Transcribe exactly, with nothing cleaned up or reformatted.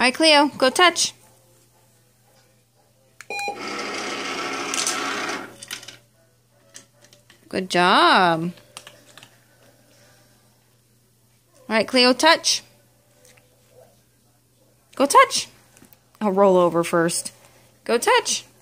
right, Cleo, go touch. Good job. All right, Cleo, touch. Go touch. I'll roll over first. Go touch.